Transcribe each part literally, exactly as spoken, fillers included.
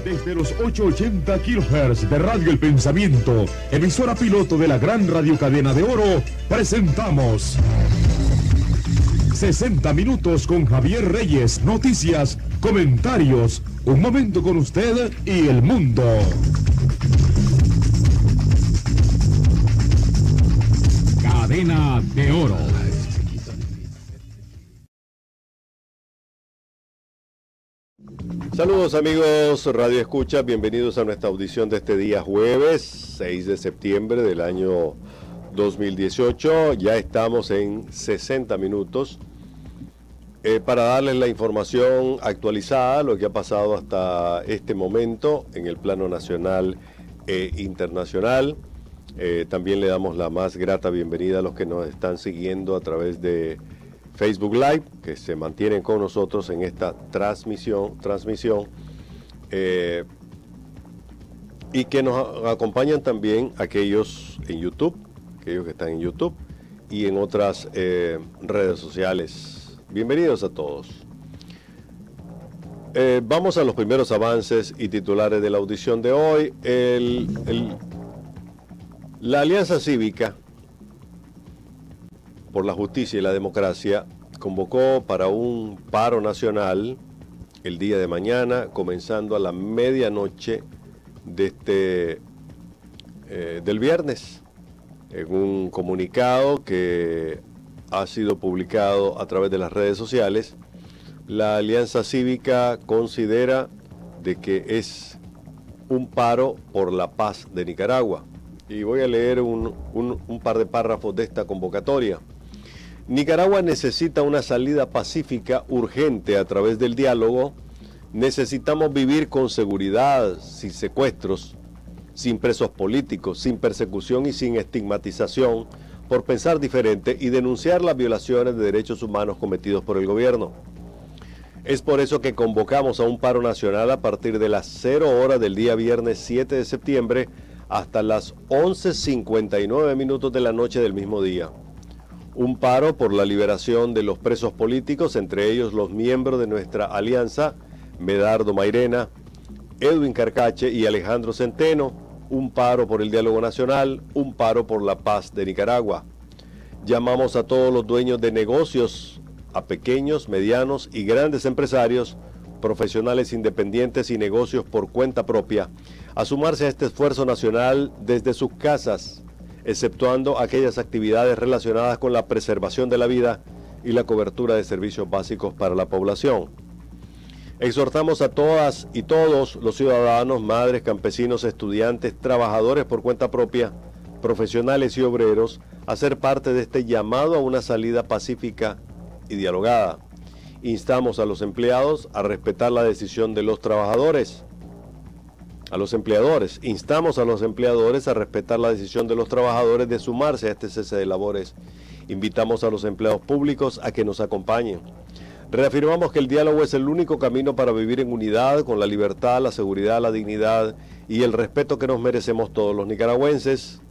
Desde los ochocientos ochenta kilohertz de Radio El Pensamiento, emisora piloto de la gran radiocadena de Oro, presentamos sesenta minutos con Javier Reyes, noticias, comentarios, un momento con usted y el mundo. Cadena de Oro. Saludos amigos Radio Escucha, bienvenidos a nuestra audición de este día jueves seis de septiembre del año dos mil dieciocho. Ya estamos en sesenta minutos eh, para darles la información actualizada, lo que ha pasado hasta este momento en el plano nacional e internacional. Eh, también le damos la más grata bienvenida a los que nos están siguiendo a través de Facebook Live, que se mantienen con nosotros en esta transmisión, transmisión eh, y que nos acompañan también aquellos en YouTube, aquellos que están en YouTube y en otras eh, redes sociales. Bienvenidos a todos. Eh, vamos a los primeros avances y titulares de la audición de hoy. El, el, la Alianza Cívica por la Justicia y la Democracia convocó para un paro nacional el día de mañana, comenzando a la medianoche de este, eh, del viernes, en un comunicado que ha sido publicado a través de las redes sociales. La Alianza Cívica considera de que es un paro por la paz de Nicaragua. Y voy a leer un, un, un par de párrafos de esta convocatoria. Nicaragua necesita una salida pacífica urgente a través del diálogo. Necesitamos vivir con seguridad, sin secuestros, sin presos políticos, sin persecución y sin estigmatización por pensar diferente y denunciar las violaciones de derechos humanos cometidos por el gobierno. Es por eso que convocamos a un paro nacional a partir de las cero horas del día viernes siete de septiembre hasta las once cincuenta y nueve minutos de la noche del mismo día. Un paro por la liberación de los presos políticos, entre ellos los miembros de nuestra alianza, Medardo Mairena, Edwin Carcache y Alejandro Centeno. Un paro por el diálogo nacional, un paro por la paz de Nicaragua. Llamamos a todos los dueños de negocios, a pequeños, medianos y grandes empresarios, profesionales independientes y negocios por cuenta propia, a sumarse a este esfuerzo nacional desde sus casas, exceptuando aquellas actividades relacionadas con la preservación de la vida y la cobertura de servicios básicos para la población. Exhortamos a todas y todos los ciudadanos, madres, campesinos, estudiantes, trabajadores por cuenta propia, profesionales y obreros, a ser parte de este llamado a una salida pacífica y dialogada. Instamos a los empleados a respetar la decisión de los trabajadores. A los empleadores, instamos a los empleadores a respetar la decisión de los trabajadores de sumarse a este cese de labores. Invitamos a los empleados públicos a que nos acompañen. Reafirmamos que el diálogo es el único camino para vivir en unidad con la libertad, la seguridad, la dignidad y el respeto que nos merecemos todos los nicaragüenses.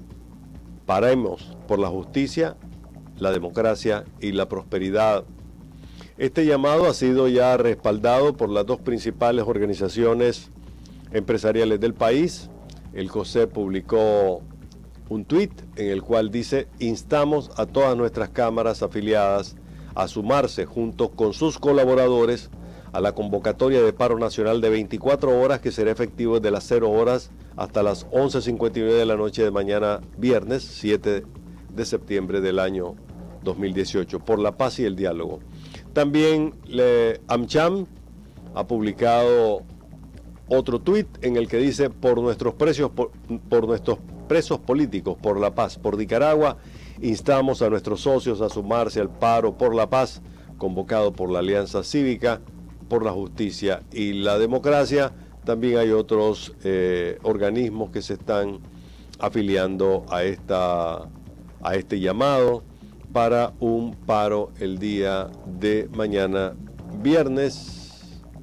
Paremos por la justicia, la democracia y la prosperidad. Este llamado ha sido ya respaldado por las dos principales organizaciones empresariales del país. El COSEP publicó un tuit en el cual dice: instamos a todas nuestras cámaras afiliadas a sumarse junto con sus colaboradores a la convocatoria de paro nacional de veinticuatro horas que será efectivo desde las cero horas hasta las once cincuenta y nueve de la noche de mañana viernes siete de septiembre del año dos mil dieciocho, por la paz y el diálogo. También le, AmCham ha publicado otro tuit en el que dice: por nuestros precios, por, por nuestros presos políticos, por la paz, por Nicaragua, instamos a nuestros socios a sumarse al paro por la paz, convocado por la Alianza Cívica, por la Justicia y la Democracia. También hay otros eh, organismos que se están afiliando a, esta, a este llamado para un paro el día de mañana, viernes,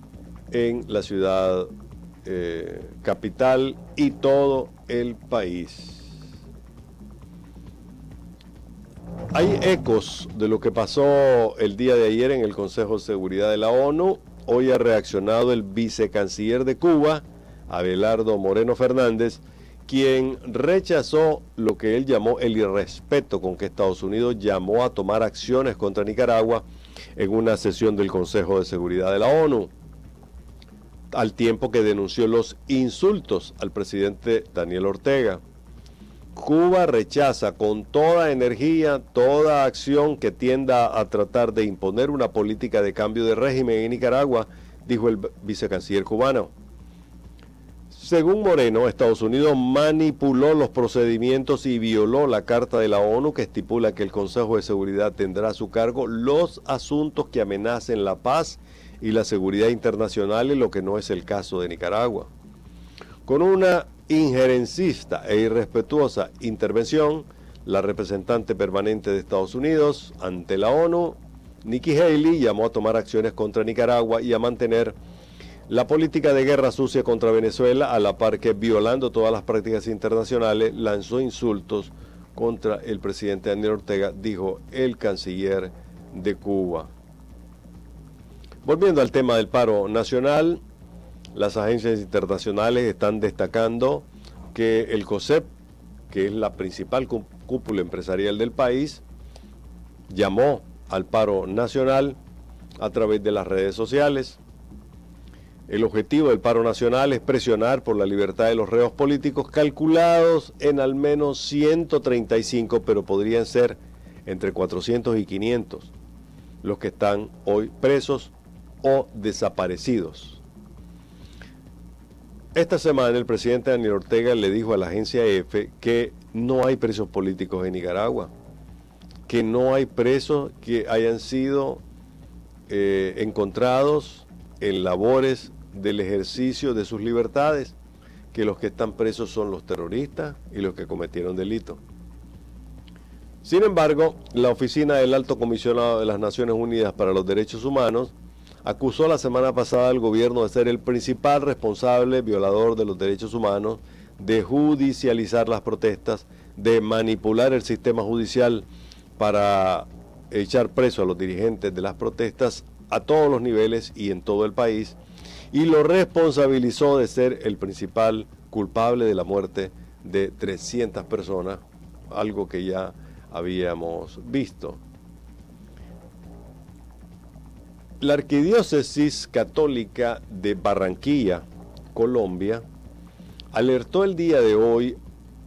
en la ciudad eh, capital y todo el país. Hay ecos de lo que pasó el día de ayer en el Consejo de Seguridad de la ONU. Hoy ha reaccionado el vicecanciller de Cuba, Abelardo Moreno Fernández, quien rechazó lo que él llamó el irrespeto con que Estados Unidos llamó a tomar acciones contra Nicaragua en una sesión del Consejo de Seguridad de la ONU, al tiempo que denunció los insultos al presidente Daniel Ortega. Cuba rechaza con toda energía toda acción que tienda a tratar de imponer una política de cambio de régimen en Nicaragua, dijo el vicecanciller cubano. Según Moreno, Estados Unidos manipuló los procedimientos y violó la Carta de la ONU que estipula que el Consejo de Seguridad tendrá a su cargo los asuntos que amenacen la paz y la seguridad internacional, en lo que no es el caso de Nicaragua. Con una injerencista e irrespetuosa intervención, la representante permanente de Estados Unidos ante la ONU, Nikki Haley, llamó a tomar acciones contra Nicaragua y a mantener la política de guerra sucia contra Venezuela, a la par que, violando todas las prácticas internacionales, lanzó insultos contra el presidente Daniel Ortega, dijo el canciller de Cuba. Volviendo al tema del paro nacional, las agencias internacionales están destacando que el COSEP, que es la principal cúpula empresarial del país, llamó al paro nacional a través de las redes sociales. El objetivo del paro nacional es presionar por la libertad de los reos políticos, calculados en al menos ciento treinta y cinco, pero podrían ser entre cuatrocientos y quinientos los que están hoy presos o desaparecidos. Esta semana el presidente Daniel Ortega le dijo a la agencia E F que no hay presos políticos en Nicaragua, que no hay presos que hayan sido eh, encontrados en labores del ejercicio de sus libertades, que los que están presos son los terroristas y los que cometieron delito. Sin embargo, la oficina del Alto Comisionado de las Naciones Unidas para los Derechos Humanos acusó la semana pasada al gobierno de ser el principal responsable violador de los derechos humanos, de judicializar las protestas, de manipular el sistema judicial para echar preso a los dirigentes de las protestas a todos los niveles y en todo el país, y lo responsabilizó de ser el principal culpable de la muerte de trescientas personas, algo que ya habíamos visto. La Arquidiócesis Católica de Barranquilla, Colombia, alertó el día de hoy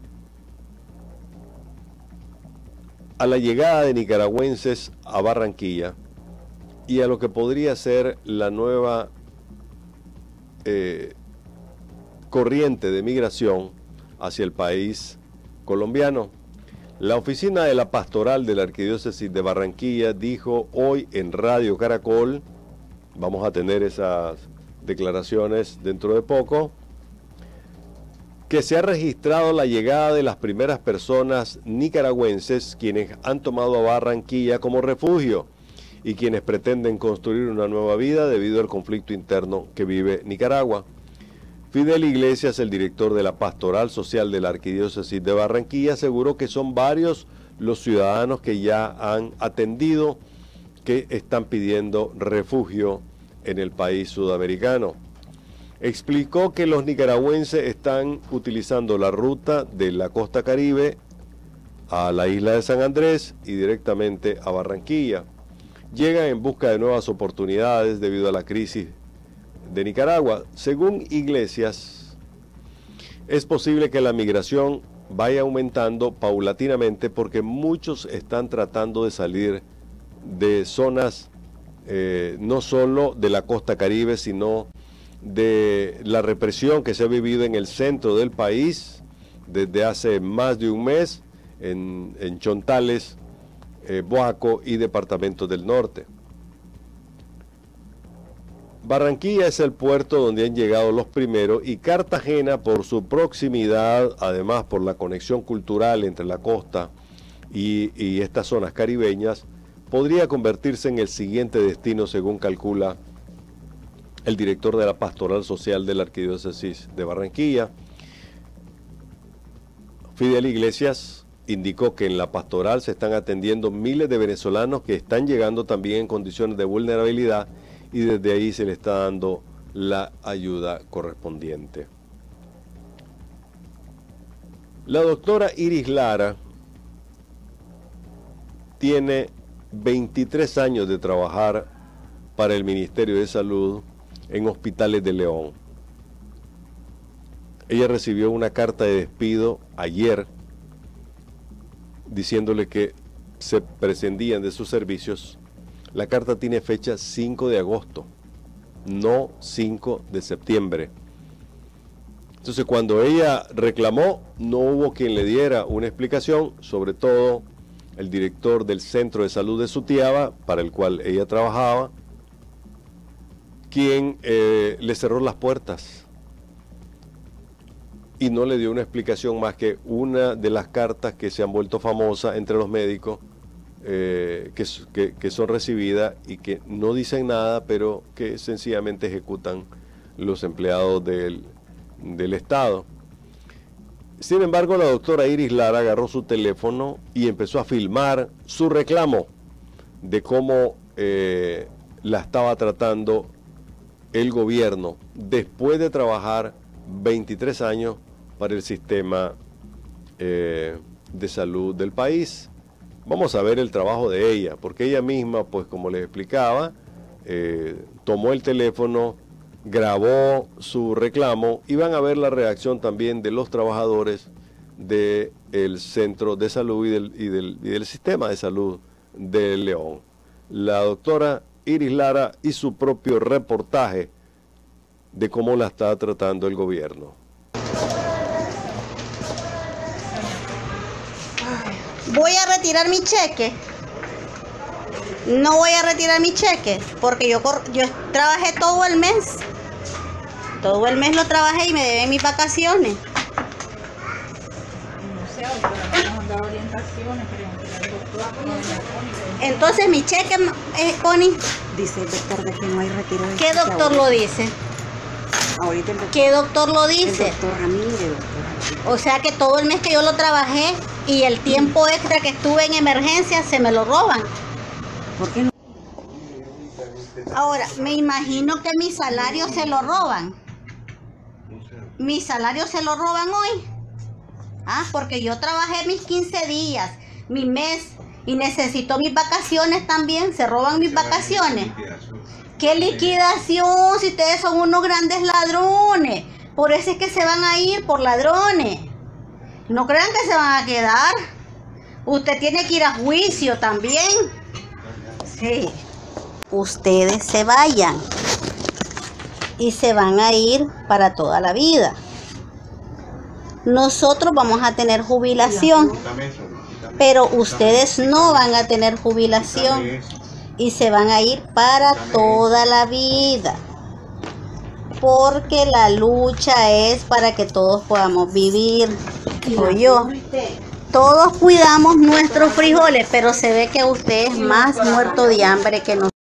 a la llegada de nicaragüenses a Barranquilla y a lo que podría ser la nueva eh, corriente de migración hacia el país colombiano. La oficina de la pastoral de la Arquidiócesis de Barranquilla dijo hoy en Radio Caracol, vamos a tener esas declaraciones dentro de poco, que se ha registrado la llegada de las primeras personas nicaragüenses quienes han tomado a Barranquilla como refugio y quienes pretenden construir una nueva vida debido al conflicto interno que vive Nicaragua. Fidel Iglesias, el director de la Pastoral Social de la Arquidiócesis de Barranquilla, aseguró que son varios los ciudadanos que ya han atendido, que están pidiendo refugio en el país sudamericano. Explicó que los nicaragüenses están utilizando la ruta de la costa Caribe a la isla de San Andrés y directamente a Barranquilla. Llegan en busca de nuevas oportunidades debido a la crisis de Nicaragua. Según Iglesias, es posible que la migración vaya aumentando paulatinamente porque muchos están tratando de salir de zonas eh, no solo de la costa Caribe, sino de la represión que se ha vivido en el centro del país desde hace más de un mes en, en Chontales, eh, Boaco y departamentos del norte. Barranquilla es el puerto donde han llegado los primeros y Cartagena, por su proximidad, además por la conexión cultural entre la costa y, y estas zonas caribeñas, podría convertirse en el siguiente destino, según calcula el director de la Pastoral Social de la Arquidiócesis de Barranquilla. Fidel Iglesias indicó que en la pastoral se están atendiendo miles de venezolanos que están llegando también en condiciones de vulnerabilidad y desde ahí se le está dando la ayuda correspondiente. La doctora Iris Lara tiene veintitrés años de trabajar para el Ministerio de Salud en hospitales de León. Ella recibió una carta de despido ayer diciéndole que se prescindían de sus servicios. La carta tiene fecha cinco de agosto, no cinco de septiembre. Entonces, cuando ella reclamó, no hubo quien le diera una explicación, sobre todo el director del Centro de Salud de Sutiaba, para el cual ella trabajaba, quien eh, le cerró las puertas y no le dio una explicación más que una de las cartas que se han vuelto famosas entre los médicos, eh, que, que, que son recibidas y que no dicen nada, pero que sencillamente ejecutan los empleados del, del Estado. Sin embargo, la doctora Iris Lara agarró su teléfono y empezó a filmar su reclamo de cómo eh, la estaba tratando el gobierno después de trabajar veintitrés años para el sistema eh, de salud del país. Vamos a ver el trabajo de ella, porque ella misma, pues como les explicaba, eh, tomó el teléfono, grabó su reclamo y van a ver la reacción también de los trabajadores del Centro de Salud y del, y, del, y del Sistema de Salud de León. La doctora Iris Lara y su propio reportaje de cómo la está tratando el gobierno. Voy a retirar mi cheque. No voy a retirar mi cheque porque yo, yo trabajé todo el mes. Todo el mes lo trabajé y me deben mis vacaciones. No sé, doctora, nos han dado orientaciones, pero el doctor... Entonces mi cheque, eh, Connie. Dice el doctor de que no hay retiro de ¿Qué cheque doctor ahorita. lo dice? Ahorita el doctor, ¿Qué doctor lo el dice? doctor Ramírez, doctor. O sea que todo el mes que yo lo trabajé y el tiempo extra que estuve en emergencia se me lo roban. ¿Por qué no? Ahora, me imagino que mi salario se lo roban. Mi salario se lo roban hoy. Ah, porque yo trabajé mis quince días, mi mes, y necesito mis vacaciones también. Se roban mis vacaciones. ¿Qué liquidación? Si ustedes son unos grandes ladrones. Por eso es que se van a ir, por ladrones. No crean que se van a quedar. Usted tiene que ir a juicio también. Sí. Ustedes se vayan. Y se van a ir para toda la vida. Nosotros vamos a tener jubilación. Pero ustedes no van a tener jubilación. Y se van a ir para toda la vida. Porque la lucha es para que todos podamos vivir. Yo, todos cuidamos nuestros frijoles, pero se ve que usted es más muerto de hambre que nosotros.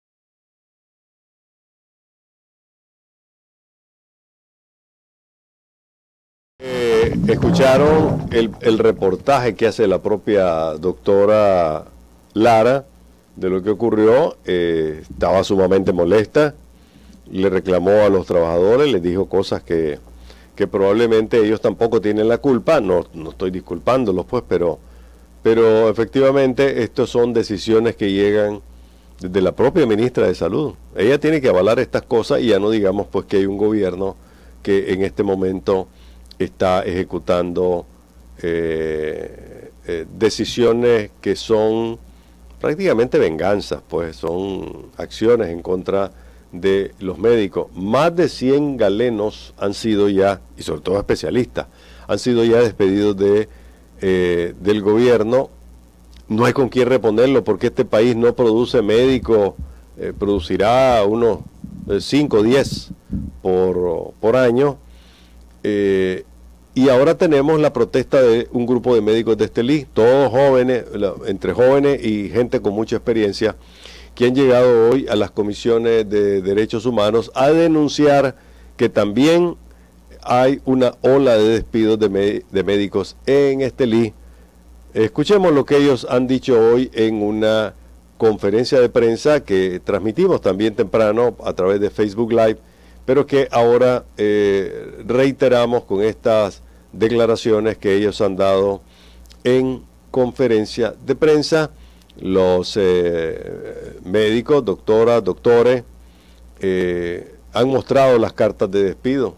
Eh, escucharon el, el reportaje que hace la propia doctora Lara de lo que ocurrió. Eh, estaba sumamente molesta, le reclamó a los trabajadores, les dijo cosas que, que probablemente ellos tampoco tienen la culpa. No, no estoy disculpándolos, pues, pero, pero efectivamente estas son decisiones que llegan desde la propia ministra de Salud. Ella tiene que avalar estas cosas y ya no digamos pues que hay un gobierno que en este momento está ejecutando eh, eh, decisiones que son prácticamente venganzas, pues son acciones en contra de los médicos. Más de cien galenos han sido ya, y sobre todo especialistas, han sido ya despedidos de, eh, del gobierno. No hay con quién reponerlo porque este país no produce médicos, eh, producirá unos cinco o diez por, por año. Eh, y ahora tenemos la protesta de un grupo de médicos de Estelí, todos jóvenes, entre jóvenes y gente con mucha experiencia, que han llegado hoy a las comisiones de derechos humanos a denunciar que también hay una ola de despidos de, de médicos en Estelí. Escuchemos lo que ellos han dicho hoy en una conferencia de prensa que transmitimos también temprano a través de Facebook Live, pero que ahora eh, reiteramos con estas declaraciones que ellos han dado en conferencia de prensa. Los eh, médicos, doctoras, doctores, eh, han mostrado las cartas de despido.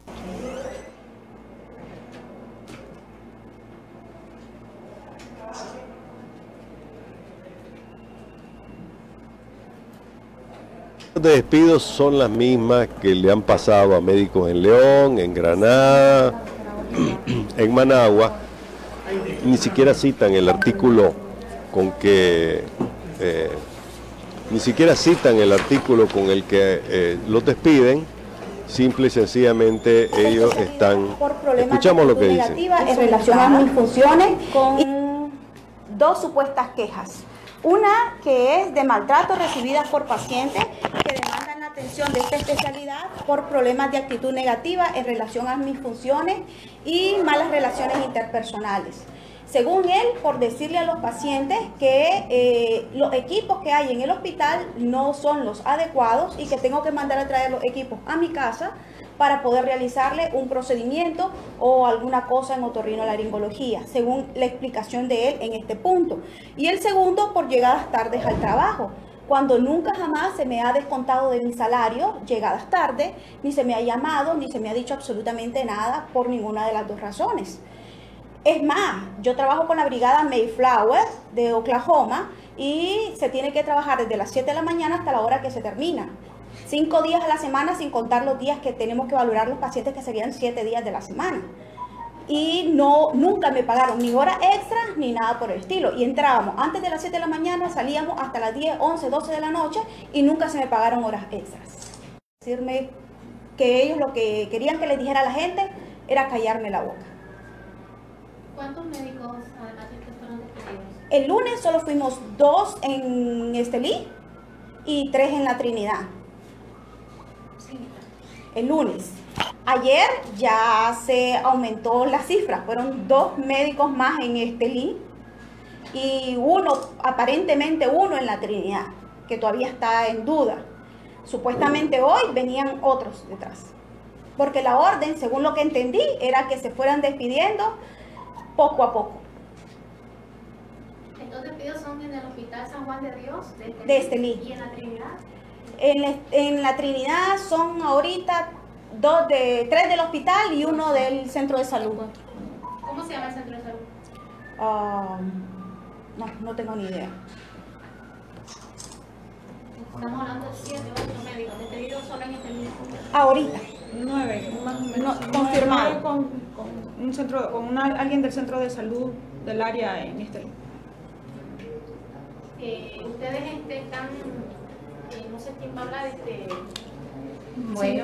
Las de despido son las mismas que le han pasado a médicos en León, en Granada, en Managua. Ni siquiera citan el artículo con que eh, ni siquiera citan el artículo con el que eh, los despiden. Simple y sencillamente ellos están, escuchamos lo que dicen. En relación a mis funciones, con dos supuestas quejas. Una que es de maltrato recibidas por pacientes que demandan la atención de esta especialidad por problemas de actitud negativa en relación a mis funciones y malas relaciones interpersonales. Según él, por decirle a los pacientes que eh, los equipos que hay en el hospital no son los adecuados y que tengo que mandar a traer los equipos a mi casa para poder realizarle un procedimiento o alguna cosa en otorrinolaringología, según la explicación de él en este punto. Y el segundo, por llegadas tardes al trabajo, cuando nunca jamás se me ha descontado de mi salario llegadas tarde, ni se me ha llamado, ni se me ha dicho absolutamente nada por ninguna de las dos razones. Es más, yo trabajo con la brigada Mayflower de Oklahoma y se tiene que trabajar desde las siete de la mañana hasta la hora que se termina. Cinco días a la semana sin contar los días que tenemos que valorar los pacientes, que serían siete días de la semana. Y no, nunca me pagaron ni horas extras ni nada por el estilo. Y entrábamos antes de las siete de la mañana, salíamos hasta las diez, once, doce de la noche y nunca se me pagaron horas extras. Decirme que ellos lo que querían que les dijera a la gente era callarme la boca. ¿Cuántos médicos además de que fueron despedidos? El lunes solo fuimos dos en Estelí y tres en la Trinidad. Sí. El lunes. Ayer ya se aumentó la cifra, fueron dos médicos más en Estelí y uno, aparentemente uno en la Trinidad, que todavía está en duda. Supuestamente hoy venían otros detrás, porque la orden, según lo que entendí, era que se fueran despidiendo poco a poco. ¿Estos despidos son en el Hospital San Juan de Dios? De, de Estelí. ¿Y en la Trinidad? En la, en la Trinidad son ahorita dos de, tres del hospital y uno del centro de salud. ¿Cómo se llama el centro de salud? Uh, no, no tengo ni idea. Estamos hablando de siete o ocho médicos despedidos solo en Estelí. Ahorita. Nueve, más o menos. No, confirmado. Nueve con, con un centro, con una, alguien del centro de salud del área en Estelí. Eh, ustedes este, están, eh, no sé quién va a hablar, este, Bueno.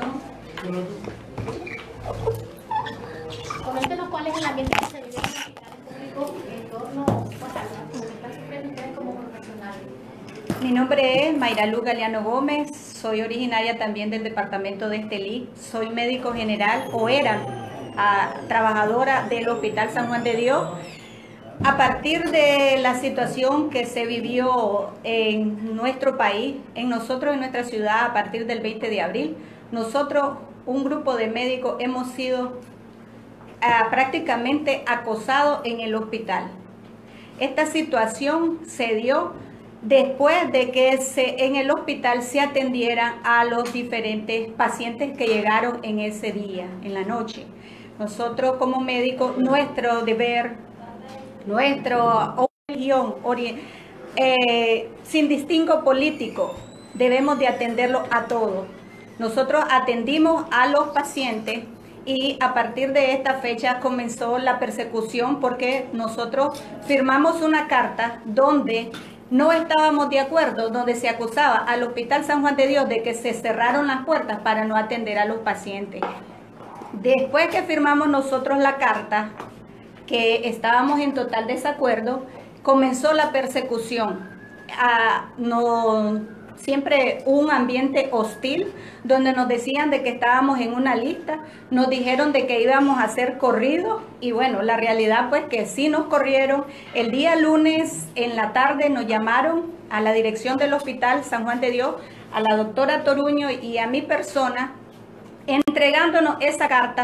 coméntenos cuál es el ambiente que se vive en los hospitales públicos en torno pues, a las comunicaciones que sufren ustedes como profesionales. Mi nombre es Mayralu Galeano Gómez, soy originaria también del departamento de Estelí, soy médico general o era a, trabajadora del Hospital San Juan de Dios. A partir de la situación que se vivió en nuestro país, en nosotros, en nuestra ciudad, a partir del veinte de abril, nosotros, un grupo de médicos, hemos sido uh, prácticamente acosados en el hospital. Esta situación se dio después de que se, en el hospital se atendieran a los diferentes pacientes que llegaron en ese día, en la noche. Nosotros como médicos, nuestro deber, nuestra opinión, eh, sin distingo político, debemos de atenderlo a todos. Nosotros atendimos a los pacientes y a partir de esta fecha comenzó la persecución porque nosotros firmamos una carta donde no estábamos de acuerdo, donde se acusaba al Hospital San Juan de Dios de que se cerraron las puertas para no atender a los pacientes. Después que firmamos nosotros la carta, que estábamos en total desacuerdo, comenzó la persecución. Ah, no, siempre un ambiente hostil, donde nos decían de que estábamos en una lista, nos dijeron de que íbamos a hacer corridos, y bueno, la realidad pues que sí nos corrieron. El día lunes en la tarde nos llamaron a la dirección del Hospital San Juan de Dios, a la doctora Toruño y a mi persona, entregándonos esa carta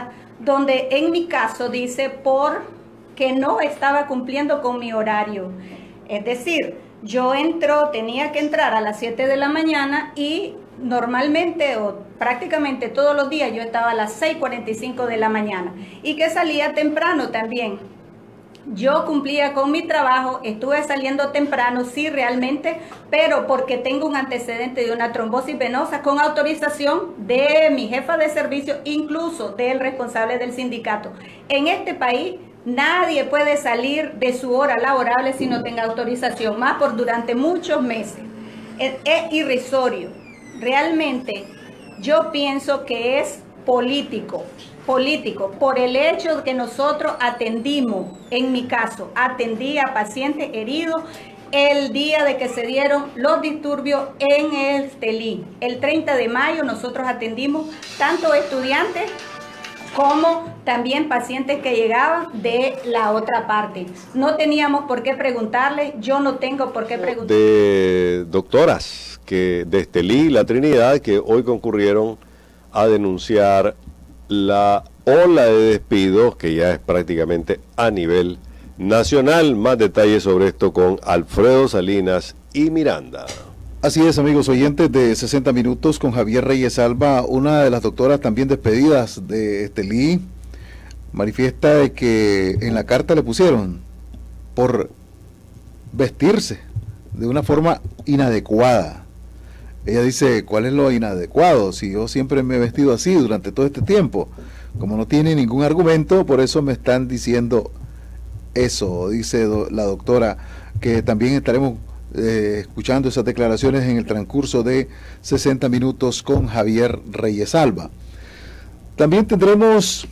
donde en mi caso dice por que no estaba cumpliendo con mi horario. Es decir, yo entro, tenía que entrar a las siete de la mañana y normalmente o prácticamente todos los días yo estaba a las seis cuarenta y cinco de la mañana y que salía temprano también. Yo cumplía con mi trabajo, estuve saliendo temprano, sí, realmente, pero porque tengo un antecedente de una trombosis venosa con autorización de mi jefa de servicio, incluso del responsable del sindicato. En este país nadie puede salir de su hora laborable si no tenga autorización, más por durante muchos meses. Es, es irrisorio. Realmente yo pienso que es político, político, por el hecho de que nosotros atendimos, en mi caso, atendí a pacientes heridos el día de que se dieron los disturbios en el Estelí. El treinta de mayo nosotros atendimos tanto estudiantes como también pacientes que llegaban de la otra parte. No teníamos por qué preguntarle, yo no tengo por qué preguntar. De doctoras que de Estelí, La Trinidad, que hoy concurrieron a denunciar la ola de despidos que ya es prácticamente a nivel nacional. Más detalles sobre esto con Alfredo Salinas y Miranda. Así es, amigos oyentes de sesenta minutos con Javier Reyes Alba, una de las doctoras también despedidas de Estelí, manifiesta de que en la carta le pusieron por vestirse de una forma inadecuada. Ella dice, ¿cuál es lo inadecuado? Si yo siempre me he vestido así durante todo este tiempo. Como no tiene ningún argumento, por eso me están diciendo eso, dice do, la doctora, que también estaremos eh, escuchando esas declaraciones en el transcurso de sesenta minutos con Javier Reyes Alba. También tendremos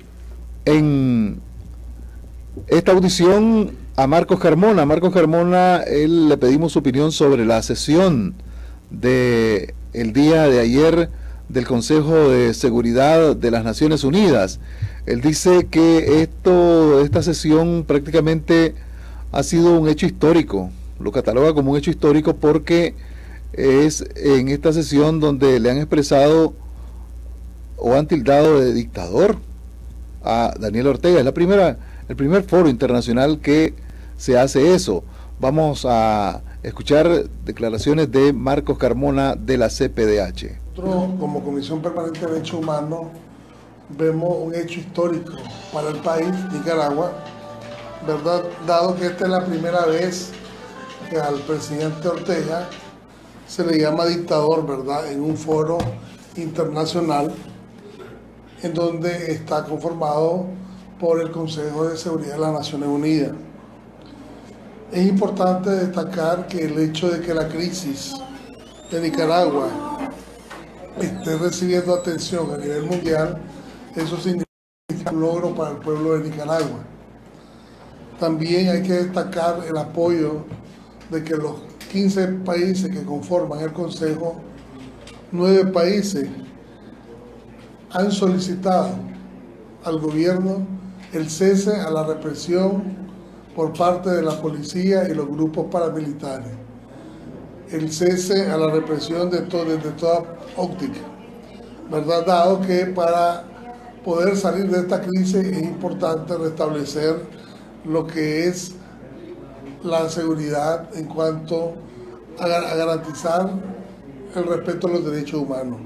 en esta audición a Marcos Carmona. Marcos Carmona, él le pedimos su opinión sobre la sesión de el día de ayer del Consejo de Seguridad de las Naciones Unidas. Él dice que esto, esta sesión prácticamente ha sido un hecho histórico, lo cataloga como un hecho histórico porque es en esta sesión donde le han expresado o han tildado de dictador a Daniel Ortega. Es la primera, el primer foro internacional que se hace eso. Vamos a escuchar declaraciones de Marcos Carmona de la C P D H. Nosotros, como Comisión Permanente de Derechos Humanos, vemos un hecho histórico para el país, Nicaragua, ¿verdad? Dado que esta es la primera vez que al presidente Ortega se le llama dictador, ¿verdad?, en un foro internacional en donde está conformado por el Consejo de Seguridad de las Naciones Unidas. Es importante destacar que el hecho de que la crisis de Nicaragua esté recibiendo atención a nivel mundial, eso significa un logro para el pueblo de Nicaragua. También hay que destacar el apoyo de que los quince países que conforman el Consejo, nueve países han solicitado al gobierno el cese a la represión por parte de la policía y los grupos paramilitares, el cese a la represión de todo, desde toda óptica, ¿verdad? Dado que para poder salir de esta crisis es importante restablecer lo que es la seguridad en cuanto a, a garantizar el respeto a los derechos humanos.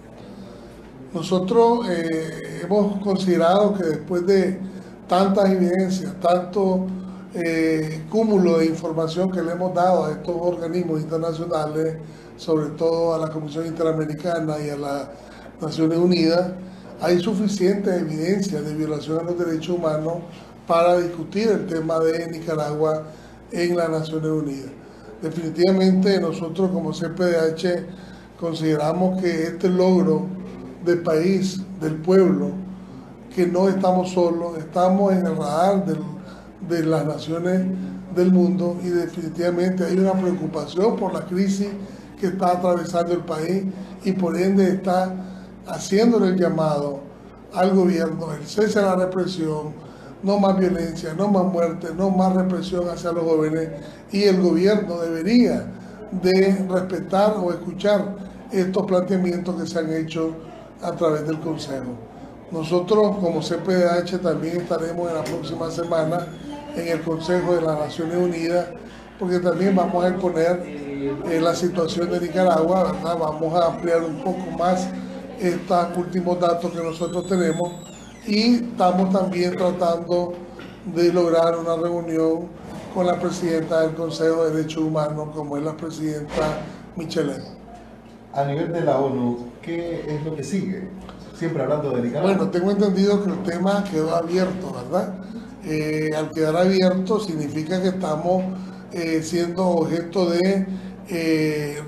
Nosotros eh, hemos considerado que después de tantas evidencias, tanto Eh, cúmulo de información que le hemos dado a estos organismos internacionales, sobre todo a la Comisión Interamericana y a las Naciones Unidas, hay suficiente evidencia de violación a los derechos humanos para discutir el tema de Nicaragua en las Naciones Unidas. Definitivamente nosotros como C P D H consideramos que este logro del país, del pueblo, que no estamos solos, estamos en el radar del de las naciones del mundo y definitivamente hay una preocupación por la crisis que está atravesando el país y por ende está haciéndole el llamado al gobierno, el cese a la represión, no más violencia, no más muerte, no más represión hacia los jóvenes, y el gobierno debería de respetar o escuchar estos planteamientos que se han hecho a través del Consejo. Nosotros como C P D H también estaremos en la próxima semana en el Consejo de las Naciones Unidas, porque también vamos a exponer eh, la situación de Nicaragua, ¿verdad? Vamos a ampliar un poco más estos últimos datos que nosotros tenemos y estamos también tratando de lograr una reunión con la presidenta del Consejo de Derechos Humanos, como es la presidenta Michelet. A nivel de la ONU, ¿qué es lo que sigue? Siempre hablando de Nicaragua. Bueno, tengo entendido que el tema quedó abierto, ¿verdad? Eh, al quedar abierto significa que estamos eh, siendo objeto de eh,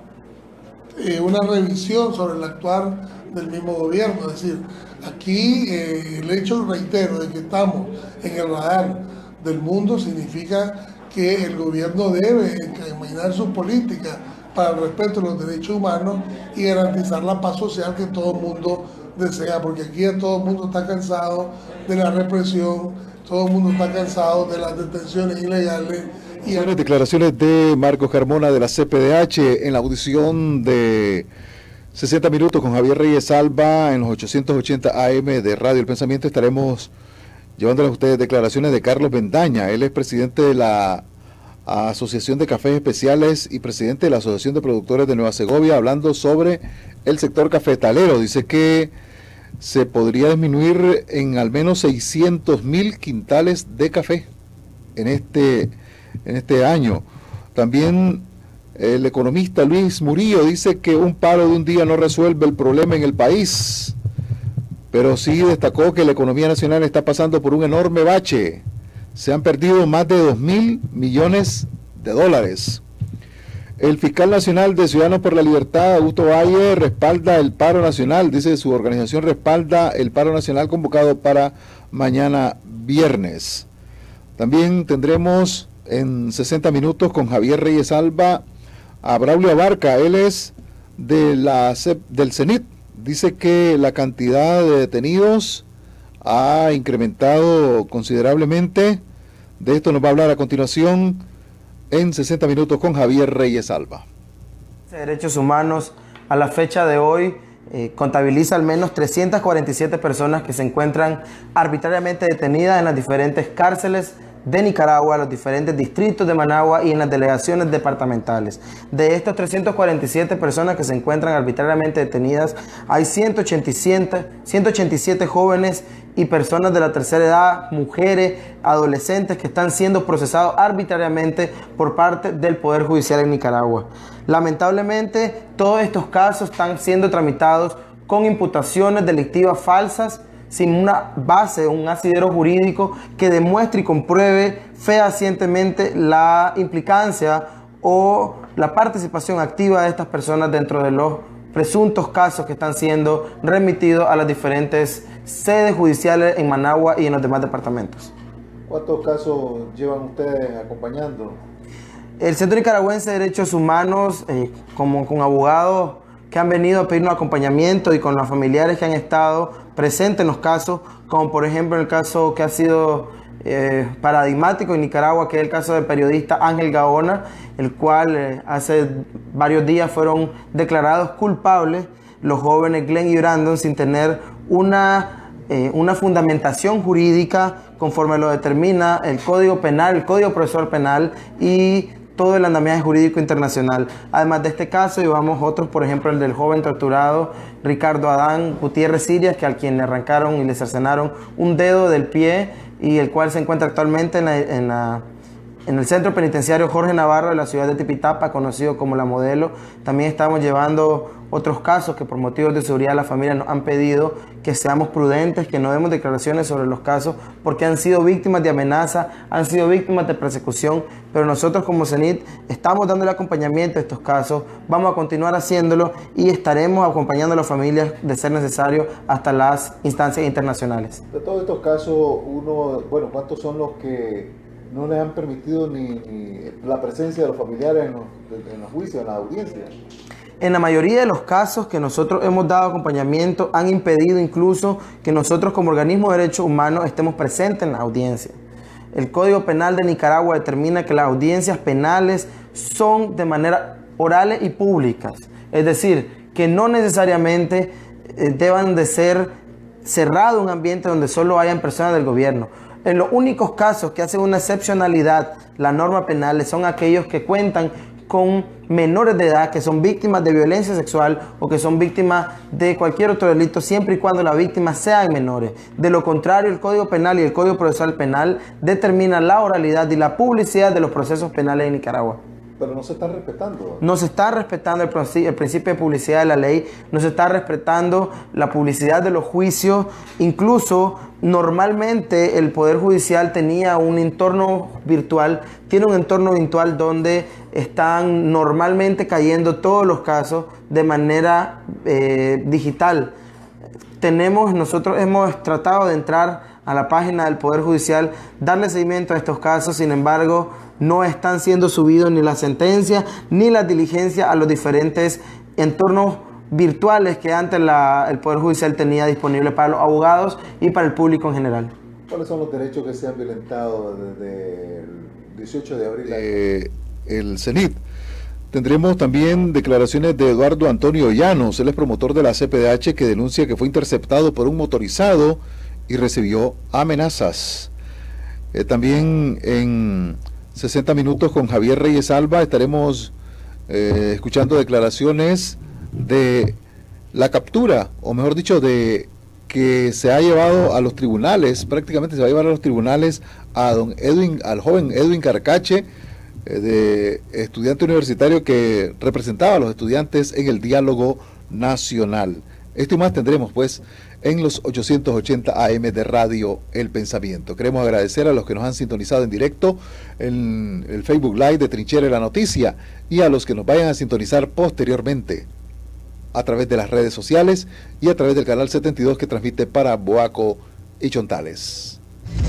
eh, una revisión sobre el actuar del mismo gobierno. Es decir, aquí eh, el hecho, reitero, de que estamos en el radar del mundo significa que el gobierno debe encaminar sus políticas para el respeto de los derechos humanos y garantizar la paz social que todo el mundo desea, porque aquí todo el mundo está cansado de la represión, todo el mundo está cansado de las detenciones ilegales. Y las declaraciones de Marcos Carmona de la C P D H en la audición de sesenta minutos con Javier Reyes Alba en los ochocientos ochenta A M de Radio El Pensamiento. Estaremos llevándoles a ustedes declaraciones de Carlos Bendaña. Él es presidente de la Asociación de Cafés Especiales y presidente de la Asociación de Productores de Nueva Segovia, hablando sobre el sector cafetalero. Dice que se podría disminuir en al menos seiscientos mil quintales de café en este, en este año. También el economista Luis Murillo dice que un paro de un día no resuelve el problema en el país, pero sí destacó que la economía nacional está pasando por un enorme bache. Se han perdido más de dos mil millones de dólares. El fiscal nacional de Ciudadanos por la Libertad, Augusto Valle, respalda el paro nacional. Dice su organización respalda el paro nacional convocado para mañana viernes. También tendremos en sesenta minutos con Javier Reyes Alba a Braulio Abarca. Él es de la, del CENIT. Dice que la cantidad de detenidos ha incrementado considerablemente. De esto nos va a hablar a continuación en sesenta minutos con Javier Reyes Alba. Derechos Humanos a la fecha de hoy eh, contabiliza al menos trescientas cuarenta y siete personas que se encuentran arbitrariamente detenidas en las diferentes cárceles de Nicaragua, los diferentes distritos de Managua y en las delegaciones departamentales. De estas trescientas cuarenta y siete personas que se encuentran arbitrariamente detenidas, hay ciento ochenta y siete jóvenes y personas de la tercera edad, mujeres, adolescentes que están siendo procesados arbitrariamente por parte del Poder Judicial en Nicaragua. Lamentablemente, todos estos casos están siendo tramitados con imputaciones delictivas falsas, sin una base, un asidero jurídico que demuestre y compruebe fehacientemente la implicancia o la participación activa de estas personas dentro de los presuntos casos que están siendo remitidos a las diferentes sedes judiciales en Managua y en los demás departamentos. ¿Cuántos casos llevan ustedes acompañando? El Centro Nicaragüense de Derechos Humanos, eh, como con abogados que han venido a pedirnos acompañamiento y con los familiares que han estado presentes en los casos, como por ejemplo el caso que ha sido eh, paradigmático en Nicaragua, que es el caso del periodista Ángel Gaona, el cual eh, hace varios días fueron declarados culpables los jóvenes Glenn y Brandon sin tener una, eh, una fundamentación jurídica conforme lo determina el Código Penal, el Código Procesal Penal y todo el andamiaje jurídico internacional. Además de este caso, llevamos otros, por ejemplo, el del joven torturado Ricardo Adán Gutiérrez Sirias, que al quien le arrancaron y le cercenaron un dedo del pie y el cual se encuentra actualmente en, la, en, la, en el centro penitenciario Jorge Navarro de la ciudad de Tipitapa, conocido como La Modelo. También estamos llevando otros casos que por motivos de seguridad la familia nos han pedido que seamos prudentes, que no demos declaraciones sobre los casos porque han sido víctimas de amenaza, han sido víctimas de persecución, pero nosotros como CENIT estamos dando el acompañamiento a estos casos, vamos a continuar haciéndolo y estaremos acompañando a las familias de ser necesario hasta las instancias internacionales. De todos estos casos, uno, bueno, ¿cuántos son los que no les han permitido ni, ni la presencia de los familiares en los, en los juicios, en las audiencias? En la mayoría de los casos que nosotros hemos dado acompañamiento han impedido incluso que nosotros como organismo de derechos humanos estemos presentes en la audiencia. El Código Penal de Nicaragua determina que las audiencias penales son de manera orales y públicas, es decir, que no necesariamente eh, deban de ser cerrado, un ambiente donde solo hayan personas del gobierno. En los únicos casos que hacen una excepcionalidad la norma penal son aquellos que cuentan con menores de edad, que son víctimas de violencia sexual o que son víctimas de cualquier otro delito, siempre y cuando las víctimas sean menores. De lo contrario, el Código Penal y el Código Procesal Penal determinan la oralidad y la publicidad de los procesos penales en Nicaragua. Pero no se está respetando. No se está respetando el, el principio de publicidad de la ley, no se está respetando la publicidad de los juicios. Incluso, normalmente el Poder Judicial tenía un entorno virtual, tiene un entorno virtual donde están normalmente cayendo todos los casos de manera eh, digital. Tenemos, nosotros hemos tratado de entrar a la página del Poder Judicial, darle seguimiento a estos casos, sin embargo, no están siendo subidos ni las sentencias ni las diligencias a los diferentes entornos virtuales que antes la, el Poder Judicial tenía disponible para los abogados y para el público en general. ¿Cuáles son los derechos que se han violentado desde el dieciocho de abril? Eh, el CENIT. Tendremos también declaraciones de Eduardo Antonio Llanos, él es promotor de la C P D H, que denuncia que fue interceptado por un motorizado y recibió amenazas. Eh, también en sesenta minutos con Javier Reyes Alba estaremos eh, escuchando declaraciones de la captura, o mejor dicho, de que se ha llevado a los tribunales, prácticamente se va a llevar a los tribunales a don Edwin, al joven Edwin Carcache, eh, de estudiante universitario que representaba a los estudiantes en el diálogo nacional. Esto y más tendremos pues en los ochocientos ochenta A M de Radio El Pensamiento. Queremos agradecer a los que nos han sintonizado en directo en el Facebook Live de Trinchera y la Noticia y a los que nos vayan a sintonizar posteriormente a través de las redes sociales y a través del canal setenta y dos que transmite para Boaco y Chontales.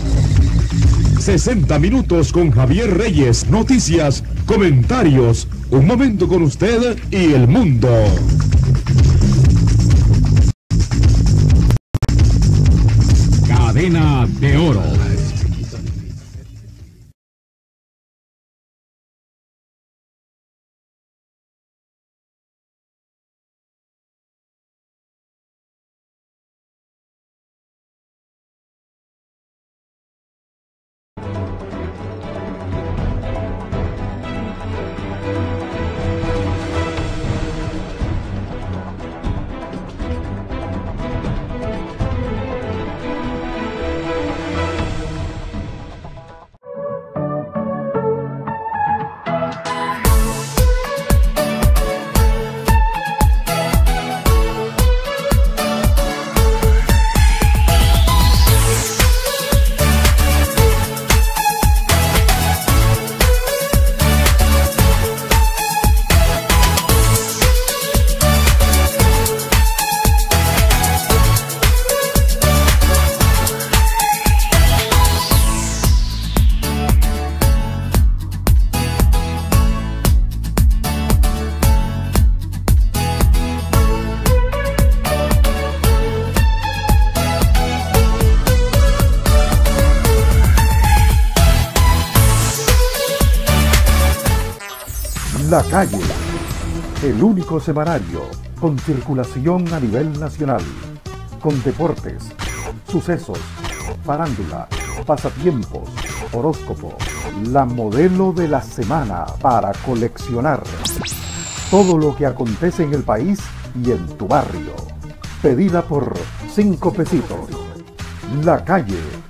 sesenta minutos con Javier Reyes, noticias, comentarios, un momento con usted y el mundo. Cadena de Oro. La Calle, el único semanario con circulación a nivel nacional, con deportes, sucesos, farándula, pasatiempos, horóscopo, la modelo de la semana para coleccionar. Todo lo que acontece en el país y en tu barrio. Pedida por cinco pesitos. La Calle.